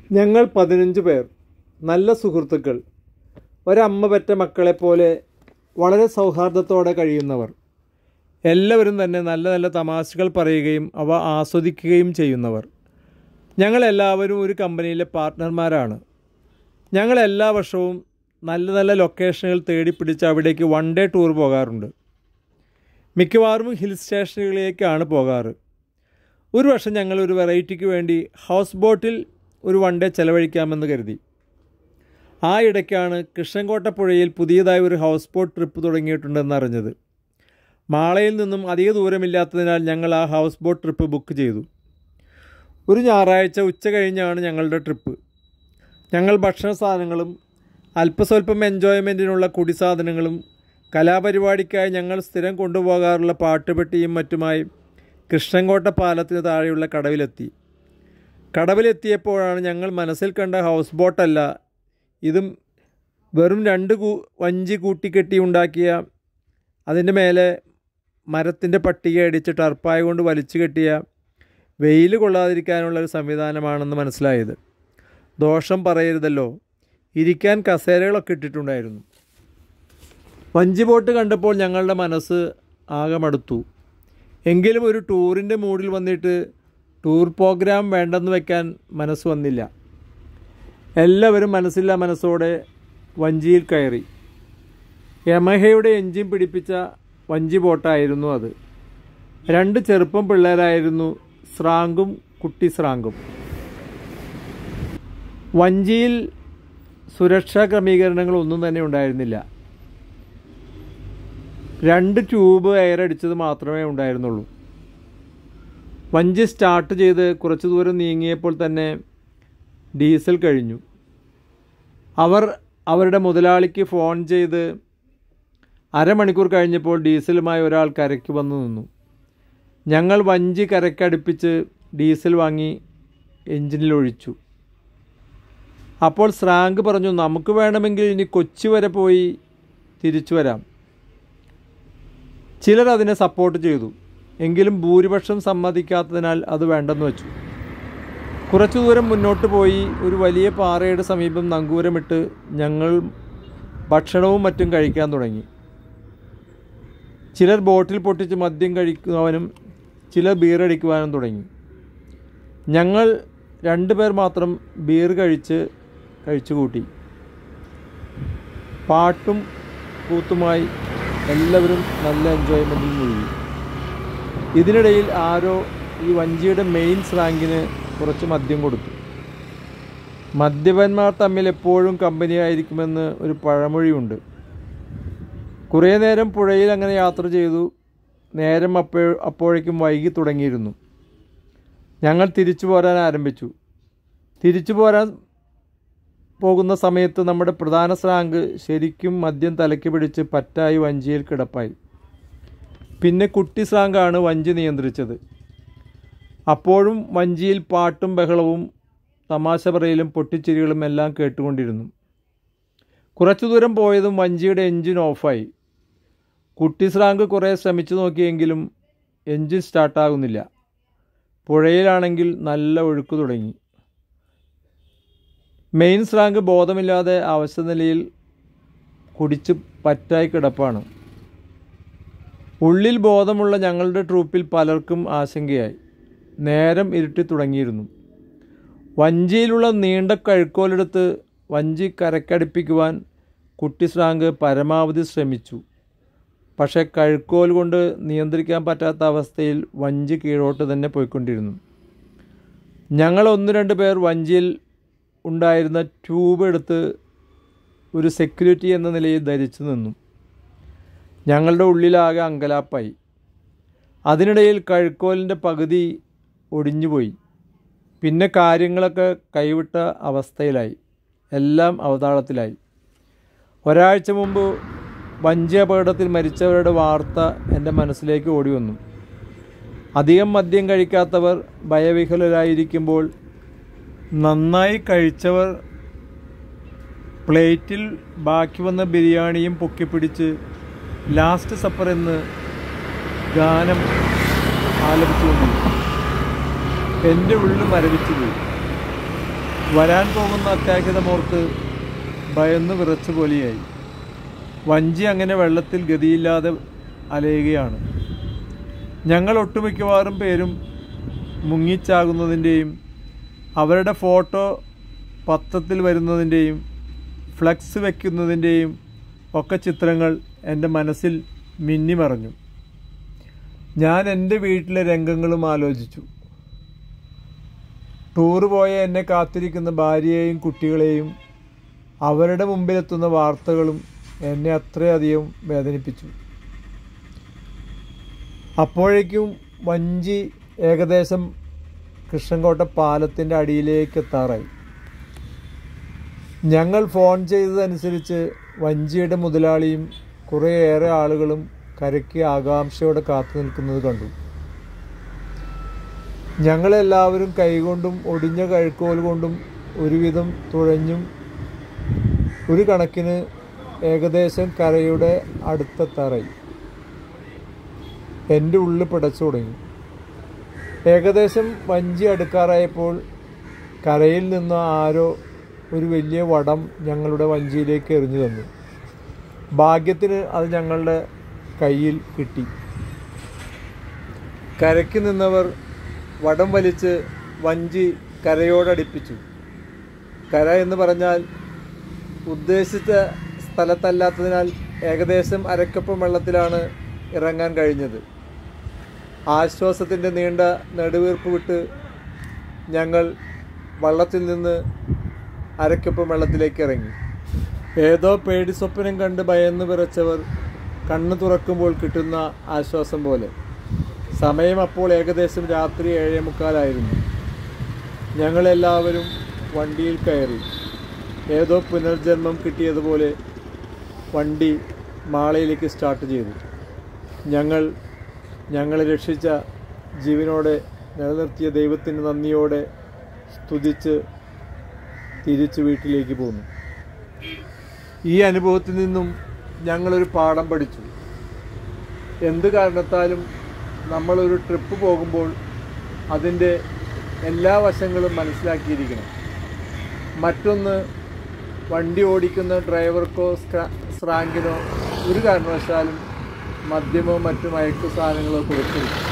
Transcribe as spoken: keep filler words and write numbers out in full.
ഞങ്ങൾ പതിനഞ്ച് പേർ, നല്ല സുഹൃത്തുക്കൾ, ഒരമ്മ പെറ്റ മക്കളെപ്പോലെ വളരെ സൗഹാർദ്ദത്തോടെ കഴിയുന്നവർ. എല്ലാവരും തന്നെ നല്ല നല്ല തമാശകൾ പറയുകയും അവ ആസ്വദിക്കുകയും ചെയ്യുന്നവർ. ഞങ്ങളെല്ലാവരും ഒരു കമ്പനിയിലെ പാർട്ട്ണർമാരാണ്. ഞങ്ങൾ എല്ലാ വർഷവും നല്ല നല്ല ലൊക്കേഷനുകൾ തേടിപ്പിടിച്ച് അവിടേക്ക് വൺ ഡേ ടൂർ പോകാറുണ്ട്. മിക്കവാറും ഹിൽ സ്റ്റേഷനുകളിലേക്കാണ് പോകാറ്. ഒരു വർഷം ഞങ്ങൾ ഒരു വെറൈറ്റിക്ക് വേണ്ടി ഹൗസ് ബോട്ടിൽ ഒരു വൺ ഡേ ചെലവഴിക്കാമെന്ന് കരുതി. ആ ഇടയ്ക്കാണ് കൃഷ്ണൻകോട്ട പുഴയിൽ പുതിയതായി ഒരു ഹൗസ് ബോട്ട് ട്രിപ്പ് തുടങ്ങിയിട്ടുണ്ടെന്ന് അറിഞ്ഞത്. മാളയിൽ നിന്നും അധിക ദൂരമില്ലാത്തതിനാൽ ഞങ്ങൾ ആ ഹൗസ് ബോട്ട് ട്രിപ്പ് ബുക്ക് ചെയ്തു. ഒരു ഞായറാഴ്ച ഉച്ച കഴിഞ്ഞാണ് ഞങ്ങളുടെ ട്രിപ്പ്. ഞങ്ങൾ ഭക്ഷണ സാധനങ്ങളും അല്പസ്വല്പം എൻജോയ്മെൻറ്റിനുള്ള കുടിസാധനങ്ങളും കലാപരിപാടിക്കായി ഞങ്ങൾ സ്ഥിരം കൊണ്ടുപോകാറുള്ള പാട്ടുപെട്ടിയും മറ്റുമായി കൃഷ്ണൻകോട്ട പാലത്തിന് താഴെയുള്ള കടവിലെത്തി. കടവിലെത്തിയപ്പോഴാണ് ഞങ്ങൾ മനസ്സിൽ കണ്ട ഹൗസ് ബോട്ടല്ല, ഇതും വെറും രണ്ട് കൂ വഞ്ചി കൂട്ടിക്കെട്ടി ഉണ്ടാക്കിയ, അതിൻ്റെ മേലെ മരത്തിൻ്റെ പട്ടിക അടിച്ച് ടർപ്പായ കൊണ്ട് വലിച്ചു കെട്ടിയ, വെയിൽ കൊള്ളാതിരിക്കാനുള്ള ഒരു സംവിധാനമാണെന്ന് മനസ്സിലായത്. ദോഷം പറയരുതല്ലോ, ഇരിക്കാൻ കസേരകളൊക്കെ ഇട്ടിട്ടുണ്ടായിരുന്നു. വഞ്ചി ബോട്ട് കണ്ടപ്പോൾ ഞങ്ങളുടെ മനസ്സ് ആകെ മടുത്തു. എങ്കിലും ഒരു ടൂറിൻ്റെ മൂഡിൽ വന്നിട്ട് ടൂർ പ്രോഗ്രാം വേണ്ടെന്ന് വയ്ക്കാൻ മനസ്സ് വന്നില്ല. എല്ലാവരും മനസ്സില്ലാ മനസ്സോടെ വഞ്ചിയിൽ കയറി. യമഹയുടെ എൻജിൻ പിടിപ്പിച്ച വഞ്ചി ബോട്ടായിരുന്നു അത്. രണ്ട് ചെറുപ്പം പിള്ളേരായിരുന്നു, സ്രാങ്കും കുട്ടി സ്രാങ്കും. വഞ്ചിയിൽ സുരക്ഷാ ക്രമീകരണങ്ങളൊന്നും തന്നെ ഉണ്ടായിരുന്നില്ല. രണ്ട് ട്യൂബ് എയർ അടിച്ചത് മാത്രമേ ഉണ്ടായിരുന്നുള്ളൂ. വഞ്ചി സ്റ്റാർട്ട് ചെയ്ത് കുറച്ച് ദൂരം നീങ്ങിയപ്പോൾ തന്നെ ഡീസൽ കഴിഞ്ഞു. അവർ അവരുടെ മുതലാളിക്ക് ഫോൺ ചെയ്ത് അരമണിക്കൂർ കഴിഞ്ഞപ്പോൾ ഡീസലുമായി ഒരാൾ കരയ്ക്ക് വന്നു നിന്നു. ഞങ്ങൾ വഞ്ചി കരയ്ക്കടുപ്പിച്ച് ഡീസൽ വാങ്ങി എൻജിനിലൊഴിച്ചു. അപ്പോൾ സ്രാങ്ക് പറഞ്ഞു, നമുക്ക് വേണമെങ്കിൽ ഇനി കൊച്ചി വരെ പോയി തിരിച്ചു വരാം. ചിലർ അതിനെ സപ്പോർട്ട് ചെയ്തു. എങ്കിലും ഭൂരിപക്ഷം സമ്മതിക്കാത്തതിനാൽ അത് വേണ്ടെന്ന് വെച്ചു. കുറച്ചു ദൂരം മുന്നോട്ട് പോയി ഒരു വലിയ പാറയുടെ സമീപം നങ്കൂരമിട്ട് ഞങ്ങൾ ഭക്ഷണവും മറ്റും കഴിക്കാൻ തുടങ്ങി. ചിലർ ബോട്ടിൽ പൊട്ടിച്ച് മദ്യം കഴിക്കുവാനും ചിലർ ബീർ അടിക്കുവാനും തുടങ്ങി. ഞങ്ങൾ രണ്ടു പേർ മാത്രം ബീർ കഴിച്ച് കഴിച്ചു കൂട്ടി. പാട്ടും കൂത്തുമായി എല്ലാവരും നല്ല എൻജോയ്മെൻറ്റിൽ മുഴുകി. ഇതിനിടയിൽ ആരോ ഈ വഞ്ചിയുടെ മെയിൻ സ്രാങ്കിന് കുറച്ച് മദ്യം കൊടുത്തു. മദ്യപന്മാർ തമ്മിൽ എപ്പോഴും കമ്പനിയായിരിക്കുമെന്ന് ഒരു പഴമൊഴിയുണ്ട്. കുറേ നേരം പുഴയിൽ അങ്ങനെ യാത്ര ചെയ്തു. നേരം അപ്പോ അപ്പോഴേക്കും വൈകി തുടങ്ങിയിരുന്നു. ഞങ്ങൾ തിരിച്ചു പോരാൻ ആരംഭിച്ചു. തിരിച്ചു പോരാൻ പോകുന്ന സമയത്ത് നമ്മുടെ പ്രധാന സ്രാങ്ക് ശരിക്കും മദ്യം തലയ്ക്ക് പിടിച്ച് പറ്റായി വഞ്ചിയിൽ കിടപ്പായി. പിന്നെ കുട്ടി സ്രാങ്കാണ് വഞ്ചി നിയന്ത്രിച്ചത്. അപ്പോഴും വഞ്ചിയിൽ പാട്ടും ബഹളവും തമാശ പറയലും പൊട്ടിച്ചിരികളും എല്ലാം കേട്ടുകൊണ്ടിരുന്നു. കുറച്ചു ദൂരം പോയതും വഞ്ചിയുടെ എൻജിൻ ഓഫായി. കുട്ടി സ്രാങ്ക് കുറേ ശ്രമിച്ചു നോക്കിയെങ്കിലും എൻജിൻ സ്റ്റാർട്ടാകുന്നില്ല. പുഴയിലാണെങ്കിൽ നല്ല ഒഴുക്ക് തുടങ്ങി. മെയിൻ സ്രാങ്ക് ബോധമില്ലാതെ അവശനിലയിൽ കുടിച്ച് പറ്റായി കിടപ്പാണ്. ഉള്ളിൽ ബോധമുള്ള ഞങ്ങളുടെ ട്രൂപ്പിൽ പലർക്കും ആശങ്കയായി. നേരം ഇരുട്ടി തുടങ്ങിയിരുന്നു. വഞ്ചിയിലുള്ള നീണ്ട കഴുക്കോലെടുത്ത് വഞ്ചി കരക്കടുപ്പിക്കുവാൻ കുട്ടി സ്രാങ്ക് പരമാവധി ശ്രമിച്ചു. പക്ഷേ കഴുക്കോൽ കൊണ്ട് നിയന്ത്രിക്കാൻ പറ്റാത്ത അവസ്ഥയിൽ വഞ്ചി കീഴോട്ട് തന്നെ പോയിക്കൊണ്ടിരുന്നു. ഞങ്ങൾ ഒന്ന് രണ്ട് പേർ വഞ്ചിയിൽ ഉണ്ടായിരുന്ന ട്യൂബ് എടുത്ത് ഒരു സെക്യൂരിറ്റി എന്ന നിലയിൽ ധരിച്ചു നിന്നു. ഞങ്ങളുടെ ഉള്ളിലാകെ അങ്കലാപ്പായി. അതിനിടയിൽ കഴുക്കോലിൻ്റെ പകുതി ഒടിഞ്ഞുപോയി. പിന്നെ കാര്യങ്ങളൊക്കെ കൈവിട്ട അവസ്ഥയിലായി. എല്ലാം അവതാളത്തിലായി. ഒരാഴ്ച മുമ്പ് വഞ്ചി അപകടത്തിൽ മരിച്ചവരുടെ വാർത്ത എൻ്റെ മനസ്സിലേക്ക് ഓടി വന്നു. അധികം മദ്യം കഴിക്കാത്തവർ ഭയവിഹ്വലരായിരിക്കുമ്പോൾ നന്നായി കഴിച്ചവർ പ്ലേറ്റിൽ ബാക്കി വന്ന ബിരിയാണിയും പൊക്കിപ്പിടിച്ച് ലാസ്റ്റ് സപ്പർ എന്ന് ഗാനം ആലപിച്ചുകൊണ്ടിരുന്നു. എൻ്റെ ഉള്ളിൽ മരവിച്ചു പോയി. വരാൻ പോകുന്ന അത്യാഹിതമോർത്ത് ഭയന്ന് വിറച്ചു പോലെയായി. വഞ്ചി അങ്ങനെ വെള്ളത്തിൽ ഗതിയില്ലാതെ അലയുകയാണ്. ഞങ്ങൾ ഒട്ടുമിക്കവാറും പേരും മുങ്ങിച്ചാകുന്നതിൻ്റെയും അവരുടെ ഫോട്ടോ പത്രത്തിൽ വരുന്നതിൻ്റെയും ഫ്ലക്സ് വയ്ക്കുന്നതിൻ്റെയും ഒക്കെ ചിത്രങ്ങൾ എൻ്റെ മനസ്സിൽ മിന്നിമറഞ്ഞു. ഞാൻ എൻ്റെ വീട്ടിലെ രംഗങ്ങളും ആലോചിച്ചു. ടൂറ് പോയ എന്നെ കാത്തിരിക്കുന്ന ഭാര്യയെയും കുട്ടികളെയും അവരുടെ മുമ്പിലെത്തുന്ന വാർത്തകളും എന്നെ അത്രയധികം വേദനിപ്പിച്ചു. അപ്പോഴേക്കും വഞ്ചി ഏകദേശം കൃഷ്ണൻകോട്ട പാലത്തിൻ്റെ അടിയിലേക്ക് എത്താറായി. ഞങ്ങൾ ഫോൺ ചെയ്തതനുസരിച്ച് വഞ്ചിയുടെ മുതലാളിയും കുറേയേറെ ആളുകളും കരയ്ക്ക് ആകാംക്ഷയോടെ കാത്തു നിൽക്കുന്നത് കണ്ടു. ഞങ്ങളെല്ലാവരും കൈകൊണ്ടും ഒടിഞ്ഞ കഴുക്കോൽ കൊണ്ടും ഒരുവിധം തുഴഞ്ഞും ഒരു കണക്കിന് ഏകദേശം കരയുടെ അടുത്തെത്താറായി. എൻ്റെ ഉള്ളിൽ പിടച്ചു തുടങ്ങി. ഏകദേശം വഞ്ചി അടുക്കാറായപ്പോൾ കരയിൽ നിന്ന് ആരോ ഒരു വലിയ വടം ഞങ്ങളുടെ വഞ്ചിയിലേക്ക് എറിഞ്ഞു തന്നു. ഭാഗ്യത്തിന് അത് ഞങ്ങളുടെ കയ്യിൽ കിട്ടി. കരയ്ക്ക് നിന്നവർ വടം വലിച്ച് വഞ്ചി കരയോടടുപ്പിച്ചു. കര എന്ന് പറഞ്ഞാൽ ഉദ്ദേശിച്ച സ്ഥലത്തല്ലാത്തതിനാൽ ഏകദേശം അരക്കപ്പം വെള്ളത്തിലാണ് ഇറങ്ങാൻ കഴിഞ്ഞത്. ആശ്വാസത്തിൻ്റെ നീണ്ട നെടുവീർപ്പ് വിട്ട് ഞങ്ങൾ വള്ളത്തിൽ നിന്ന് അരക്കപ്പം വെള്ളത്തിലേക്ക് ഇറങ്ങി. ഏതോ പേടി സ്വപ്നം കണ്ട് ഭയന്ന് വിറച്ചവർ കണ്ണ് തുറക്കുമ്പോൾ കിട്ടുന്ന ആശ്വാസം പോലെ. സമയം അപ്പോൾ ഏകദേശം രാത്രി ഏഴേ മുക്കാലായിരുന്നു. ഞങ്ങളെല്ലാവരും വണ്ടിയിൽ കയറി. ഏതോ പുനർജന്മം കിട്ടിയതുപോലെ വണ്ടി മാളയിലേക്ക് സ്റ്റാർട്ട് ചെയ്തു. ഞങ്ങൾ ഞങ്ങളെ രക്ഷിച്ച ജീവനോടെ നിലനിർത്തിയ ദൈവത്തിന് നന്ദിയോടെ സ്തുതിച്ച് തിരിച്ച് വീട്ടിലേക്ക് പോന്നു. ഈ അനുഭവത്തിൽ നിന്നും ഞങ്ങളൊരു പാഠം പഠിച്ചു. എന്ത് കാരണത്താലും നമ്മളൊരു ട്രിപ്പ് പോകുമ്പോൾ അതിൻ്റെ എല്ലാ വശങ്ങളും മനസ്സിലാക്കിയിരിക്കണം. മറ്റൊന്ന്, വണ്ടി ഓടിക്കുന്ന ഡ്രൈവർക്കോ സ്രാങ്കിനോ ഒരു കാരണവശാലും മദ്യമോ മറ്റു മയക്കു സാധനങ്ങളോ കൊടുക്കരുത്.